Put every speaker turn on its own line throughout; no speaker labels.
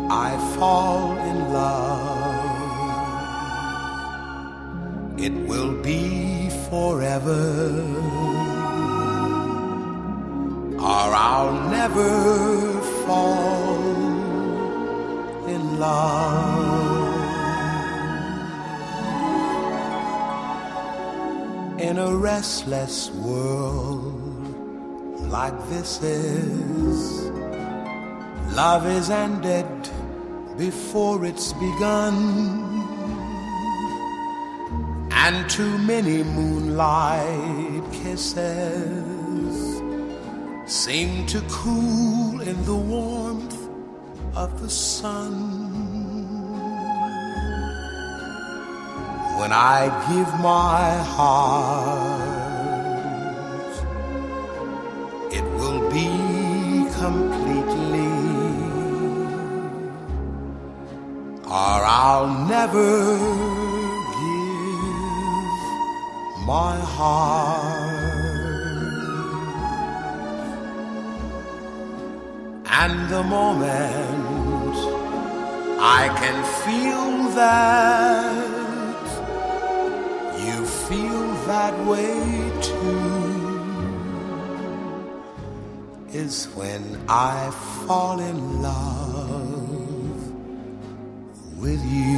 I fall in love, it will be forever, or I'll never fall in love. In a restless world like this is, love is ended before it's begun, and too many moonlight kisses seem to cool in the warmth of the sun. When I give my heart, it will be completely, or I'll never give my heart. And the moment I can feel that you feel that way too is when I fall in love with you.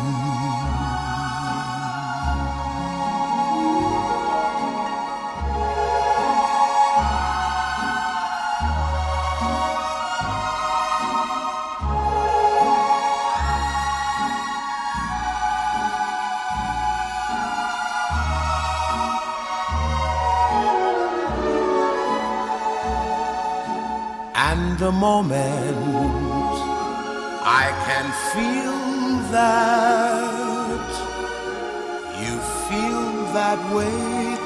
And the moment I can feel that you feel that way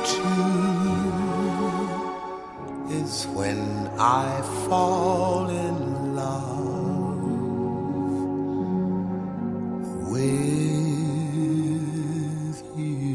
too is when I fall in love with you.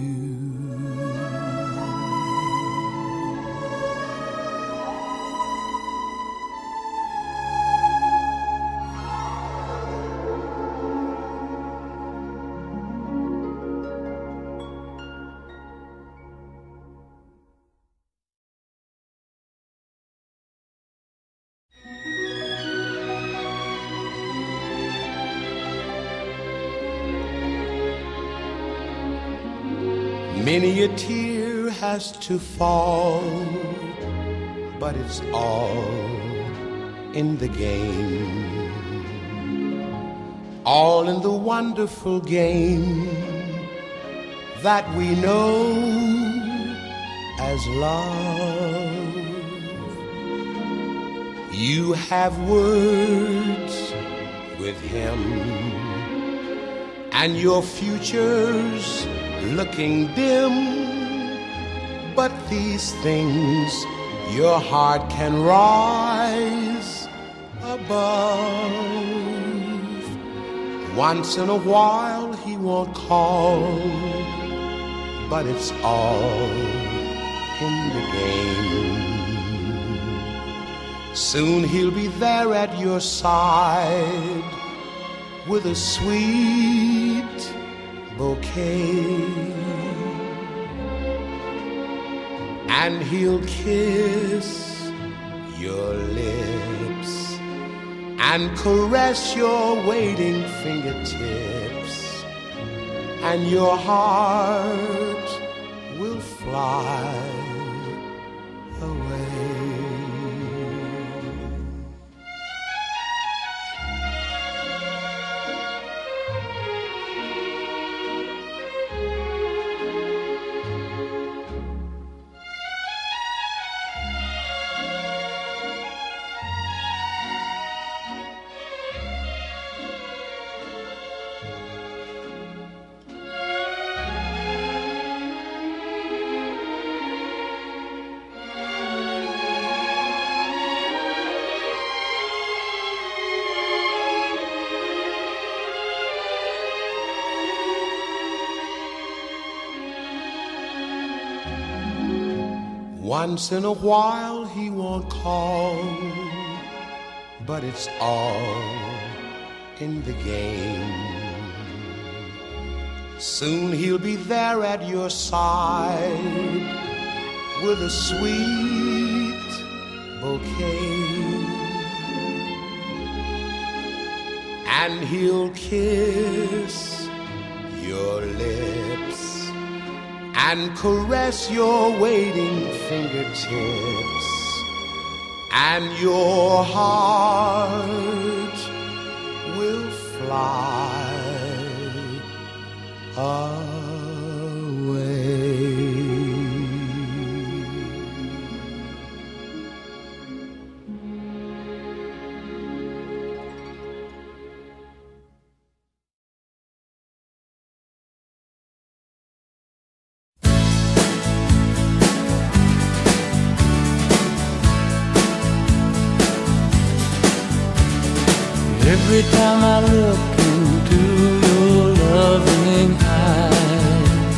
Many a tear has to fall, but it's all in the game, all in the wonderful game that we know as love. You have words with him, and your future's looking dim, but these things your heart can rise above. Once in a while he won't call, but it's all in the game. Soon he'll be there at your side with a sweet bouquet, and he'll kiss your lips and caress your waiting fingertips, and your heart will fly away. Once in a while he won't call, but it's all in the game. Soon he'll be there at your side with a sweet bouquet, and he'll kiss your lips and caress your waiting fingertips, and your heart will fly away.
Every time I look into your loving eyes,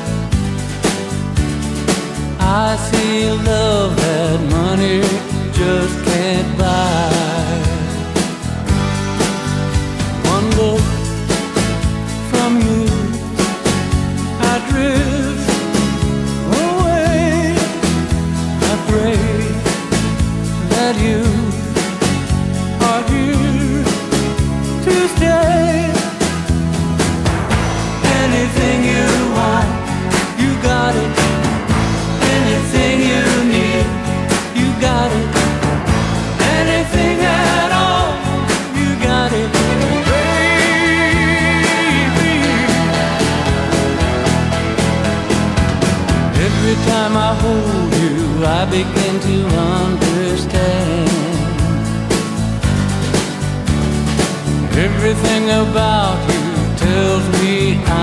I see love that money just can't buy. One look from you, I drift away. I pray that you are here to stay. Anything you want, you got it. Anything you need, you got it. Anything at all, you got it, baby. Every time I hold you, I begin to understand. Everything about you tells me